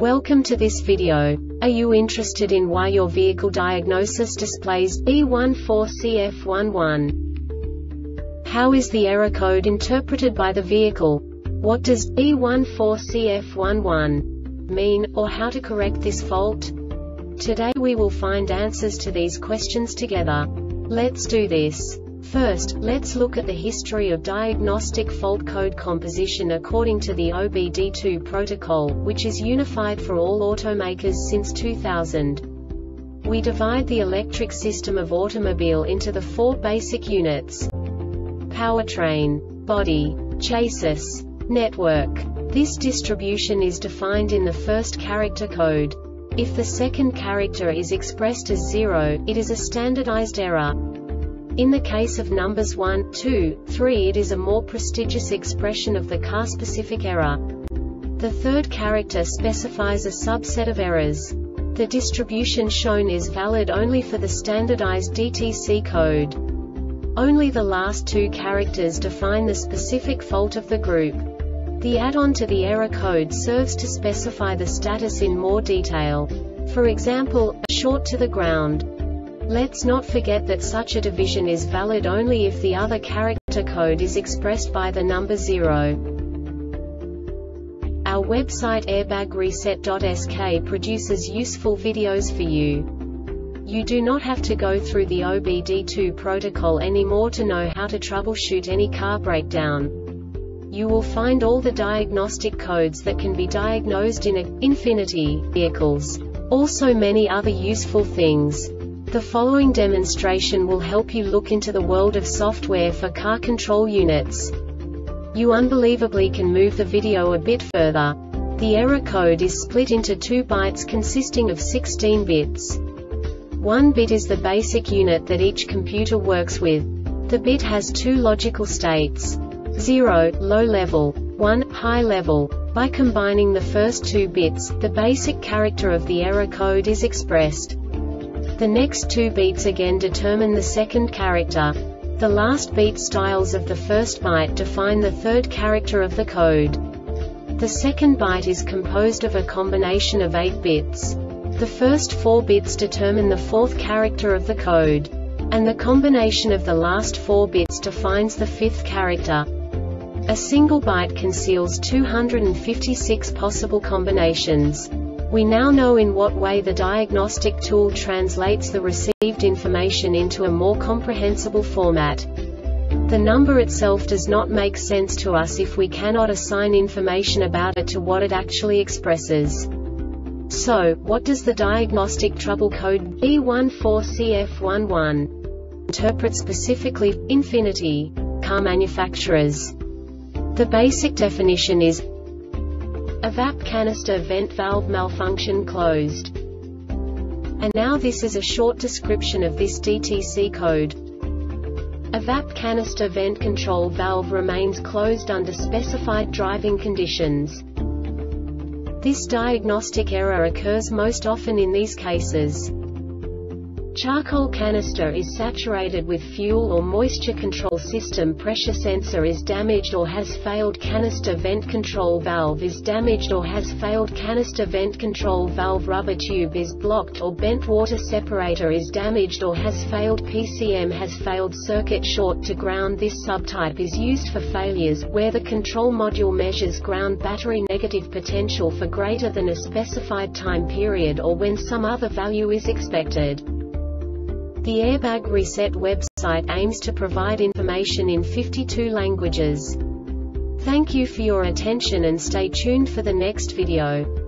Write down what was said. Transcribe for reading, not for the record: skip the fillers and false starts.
Welcome to this video. Are you interested in why your vehicle diagnosis displays B14CF11? How is the error code interpreted by the vehicle? What does B14CF11 mean, or how to correct this fault? Today we will find answers to these questions together. Let's do this. First, let's look at the history of diagnostic fault code composition according to the OBD2 protocol, which is unified for all automakers since 2000. We divide the electric system of automobile into the four basic units: powertrain, body, chassis, network. This distribution is defined in the first character code. If the second character is expressed as 0, it is a standardized error. In the case of numbers 1, 2, 3, it is a more prestigious expression of the car-specific error. The third character specifies a subset of errors. The distribution shown is valid only for the standardized DTC code. Only the last two characters define the specific fault of the group. The add-on to the error code serves to specify the status in more detail. For example, a short to the ground. Let's not forget that such a division is valid only if the other character code is expressed by the number 0. Our website airbagreset.sk produces useful videos for you. You do not have to go through the OBD2 protocol anymore to know how to troubleshoot any car breakdown. You will find all the diagnostic codes that can be diagnosed in Infiniti vehicles. Also many other useful things. The following demonstration will help you look into the world of software for car control units. You unbelievably can move the video a bit further. The error code is split into 2 bytes consisting of 16 bits. 1 bit is the basic unit that each computer works with. The bit has 2 logical states: 0, low level, 1, high level. By combining the first 2 bits, the basic character of the error code is expressed. The next 2 beats again determine the second character. The last beat styles of the first byte define the third character of the code. The second byte is composed of a combination of 8 bits. The first 4 bits determine the fourth character of the code. And the combination of the last 4 bits defines the fifth character. A single byte conceals 256 possible combinations. We now know in what way the diagnostic tool translates the received information into a more comprehensible format. The number itself does not make sense to us if we cannot assign information about it to what it actually expresses. So, what does the diagnostic trouble code B14CF11 interpret specifically for Infiniti car manufacturers? The basic definition is a VAP canister vent valve malfunction closed. And now this is a short description of this DTC code. A VAP canister vent control valve remains closed under specified driving conditions. This diagnostic error occurs most often in these cases: charcoal canister is saturated with fuel or moisture control system pressure sensor is damaged or has failed canister vent control valve is damaged or has failed canister vent control valve rubber tube is blocked or bent water separator is damaged or has failed PCM has failed circuit short to ground. This subtype is used for failures where the control module measures ground battery negative potential for greater than a specified time period or when some other value is expected. The Airbag Reset website aims to provide information in 52 languages. Thank you for your attention and stay tuned for the next video.